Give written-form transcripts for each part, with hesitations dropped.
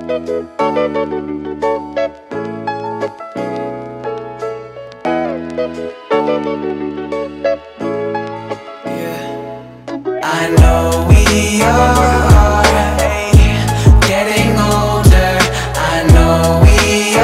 I know we are getting older. I know we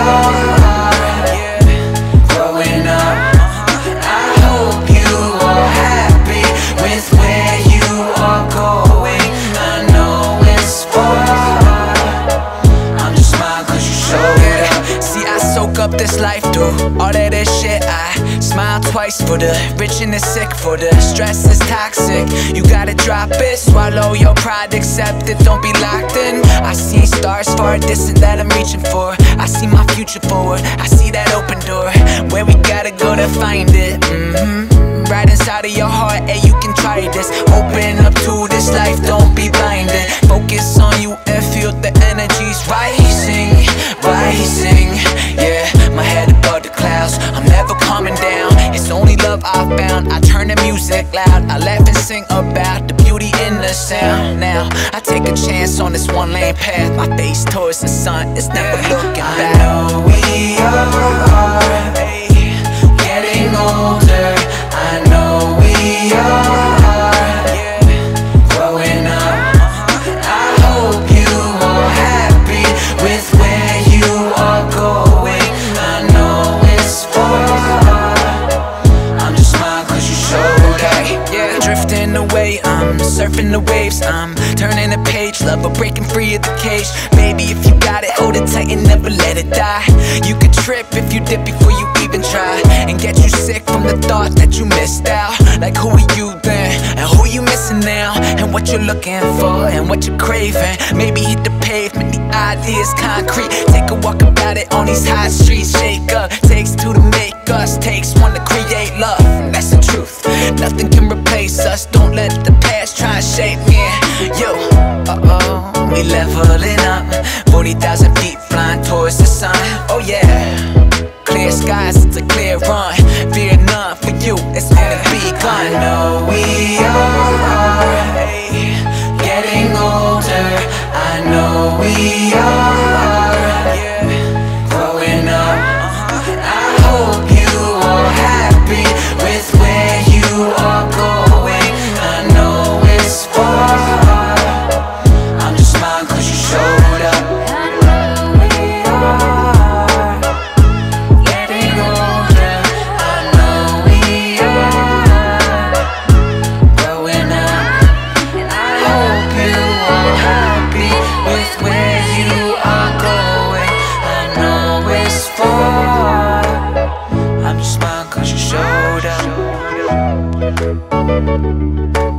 are growing up. I hope you are happy with where you are going. I know it's far. I'm just smiling 'cause you showed up. See, I soak up this life through all of this shit. I smile twice for the rich and the sick, for the stress is toxic. You gotta drop it, swallow your pride, accept it, don't be locked in. I see stars far distant that I'm reaching for. I see my future forward, I see that open door where we gotta go to find it. Right inside of your heart, hey, you can try this. Open up to this life, don't be blinded. Focus on you and feel the energies rising, rising. Yeah, my head above the clouds, I'm never coming down. It's only love I found. I turn the music loud, I laugh and sing about the beauty in the sound. Now, I take a chance on this one lane path. My face towards the sun, it's never looking back. I know we are getting older. I know we are growing up. I hope you are happy with where you are going. I know it's far. I'm just smiling 'cause you showed up. Yeah, drifting away, I'm surfing the waves, I'm turning the page, love, but breaking free of the cage. Baby, if you got it, hold it tight and never let it die. You could trip if you dip before you even try, and get you sick from the thought that you missed out. Like, who are you then, and who you missing now, and what you're looking for, and what you're craving. Maybe hit the pavement, the idea's concrete. Take a walk about it on these high streets. Shake up, takes two to make us, takes one to create love. That's the truth, nothing can replace us. Don't let the past try and shape me. Yo, we leveling up, 40,000 feet flying towards the sun. Oh yeah, clear skies, it's a clear run. Fear none for you, it's only begun. I know we are getting older. I know we are growing up. I hope you are happy with where you are going. I know it's far. I'm just smiling 'cause you showed up. I know we are getting older. I know we are growing up. And I hope you are happy with where you are going. I know it's far. I'm just smiling 'cause you showed up.